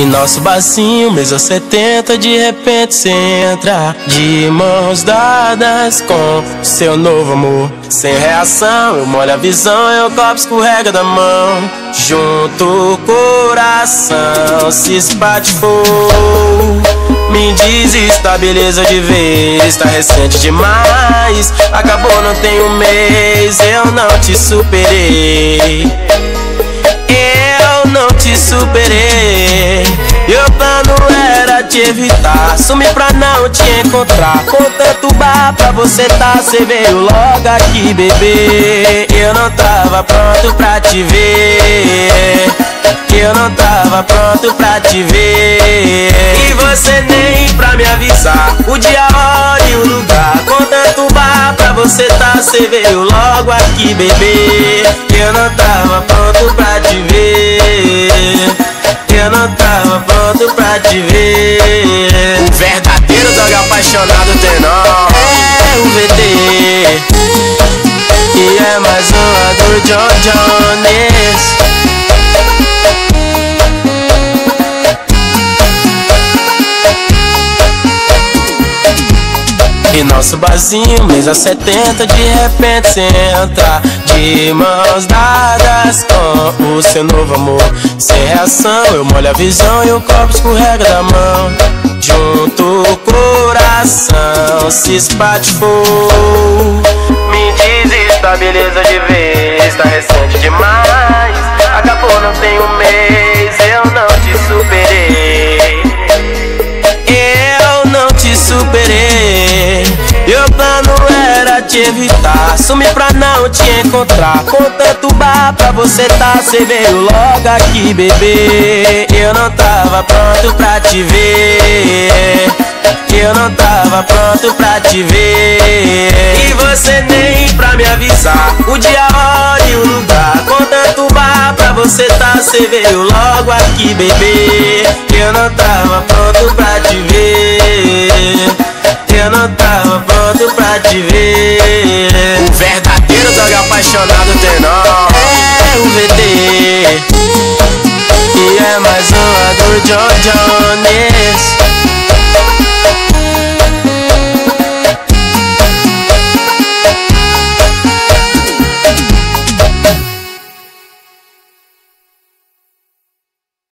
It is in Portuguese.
Em nosso barzinho, mesa 70, de repente cê entra de mãos dadas com seu novo amor. Sem reação, eu molho a visão e o copo escorrega da mão. Junto o coração se espatifou. Me desestabiliza de vez, tá recente demais. Acabou, não tem um mês, eu não te superei. Eu não te superei. E o plano era te evitar, sumir pra não te encontrar. Com tanto bar pra você tá, cê veio logo aqui, bebê. Eu não tava pronto pra te ver. Eu não tava pronto pra te ver. E você nem pra me avisar o dia, a hora e o lugar. Com tanto bar pra você tá, cê veio logo aqui, bebê. Eu não tava pronto pra te ver. Eu não tava pronto pra te ver. Verdadeiro dog apaixonado tem nome. É o VT. E é mais uma do John Jones. E nosso barzinho, mesa 70, de repente cê entra de mãos dadas com o seu novo amor. Sem reação, eu molho a visão e o copo escorrega da mão. Junto o coração se espatifou. Me desestabiliza de vez, tá recente demais. Acabou, não tem um mês, eu não te superei. Eu não te superei. E o plano era te evitar, sumir pra não te encontrar. Com tanto bar pra você tá, cê veio logo aqui, bebê. Eu não tava pronto pra te ver. Eu não tava pronto pra te ver. E você nem pra me avisar o dia, a hora e o lugar. Com tanto bar pra você tá, cê veio logo aqui, bebê. Eu não tava pronto pra te ver. Eu não tava pronto pra te ver. O verdadeiro dog apaixonado tem nome. É o VT. E é mais uma do John Jones.